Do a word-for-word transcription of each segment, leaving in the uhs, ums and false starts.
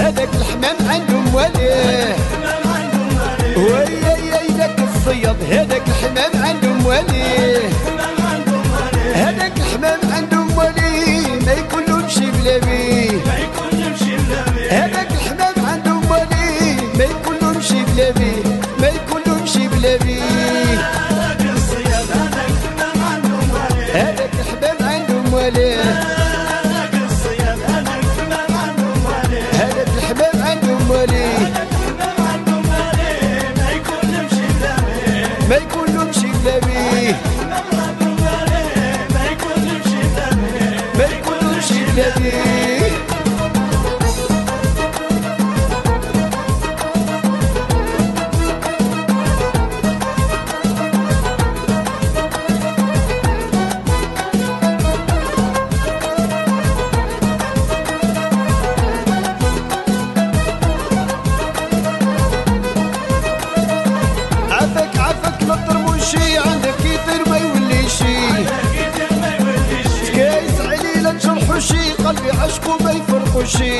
هذاك الحمام عندهم وليه ويا يدك الصياد هذاك الحمام عندهم وليه هذاك الحمام عندهم وليه ما يكونش بلا بيه هذاك الحمام عندهم وليه ما يكونش بلا بيه ما يكونش بلا بيه هذاك الحمام عندهم وليه هذاك الحمام عندهم وليه ما يكونش بلا بيه ما يكونش بلا بيه عفك عفك للطرموشي عندك يطير ما يوليشي تكايس عليلة جرحوشي قلبي عشقو ما يفرقوشي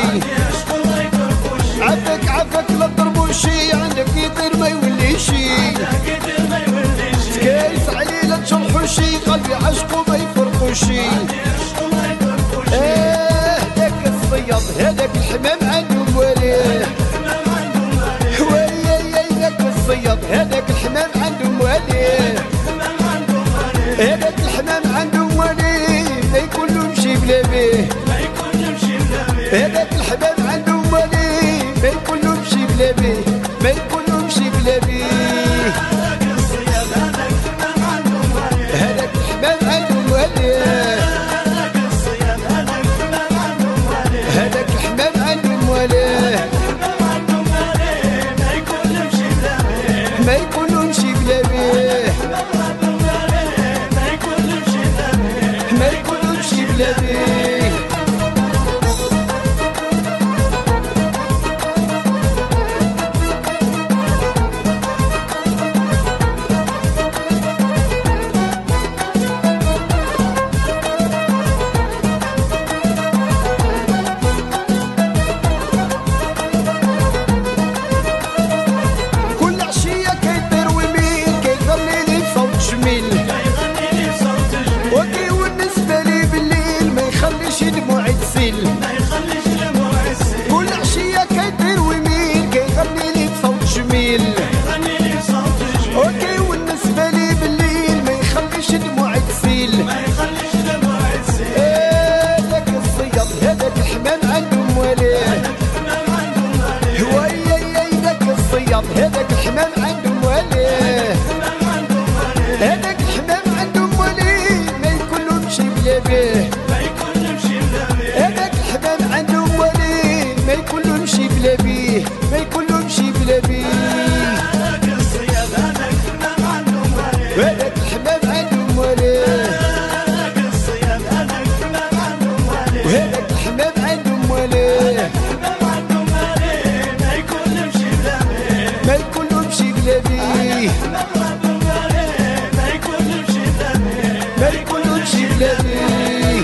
عفك عفك للطرموشي عندك يطير ما يوليشي تكايس عليلة جرحوشي قلبي عشقو ما يفرقوشي ايه هداك الصياد هداك الحمام عندهم وليه الصياد هذاك الحمام عندهم وليه هذاك الحمام عندهم وليه ما يكونش بلا بيه هذاك الحمام عندهم وليه ما يكونش بلا بيه ما يكونش بلا بيه هذاك الحمام عندهم وليه هذاك الحمام عندهم وليه ما يكونش بلا بيه ما يكونش بلا بيه وكي والنسبة لي بالليل ما يخليش دموعي تسيل كل عشية كيطير ويميل كيغني لي بصوت جميل وكي والنسبة لي بالليل ما يخليش دموعي تسيل هذاك الصياد هذاك الحمام عندهم وليه ويا يدك الصياد هذاك الحمام عندهم وليه هذاك الحمام عندهم وليه ما يكونش بلا بيه هذاك الحمام عندهم وليه ما يكونش بلا بيه ما يكونش بلا بيه هذاك الحمام عندهم وليه وهذاك الحمام عندهم وليه ما يكونش بلا بيه ما يكونش بلا بيه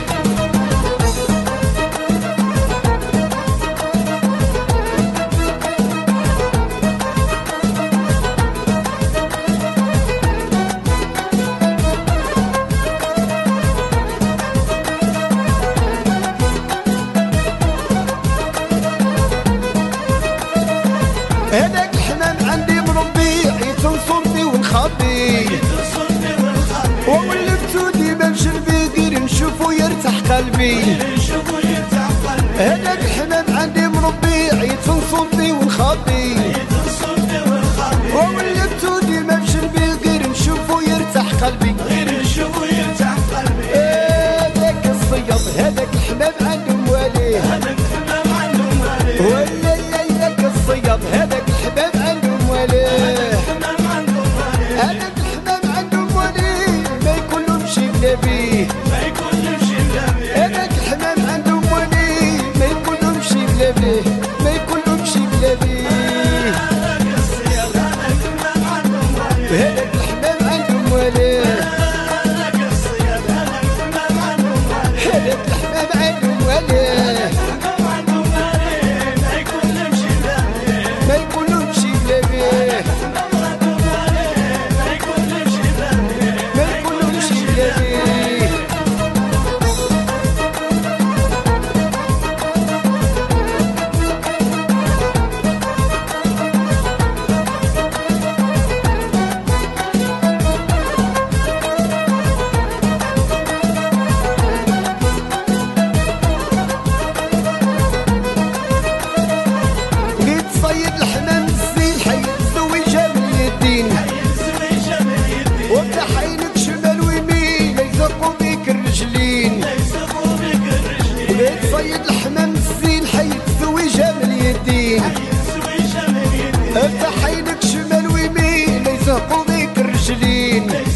هذاك الحمام عندي مربي يتنصرني ونخبي وولفتو ديما بجنبي غير نشوفو يرتاح قلبي هذاك الحمام عندي مربي يتنصرني ونخبي وولفتو ديما بجنبي غير نشوفو يرتاح قلبي هذاك الصياد هذاك الحمام عندهم وليه ويا يدك الصياد هذاك الحمام عندهم وليه هذاك الحمام عندهم وليه ما يكونش بلا بيه هذاك الحمام عندهم وليه ما يكونش بلا بيه ما يكونش بلا بيه هذاك الحمام عندهم وليه هذاك الحمام عندهم وليه تصيد الحمام الزين حي تسوي جمل يدين افتح عينك شمال ويمين لا يزهقوا بيك الرجلين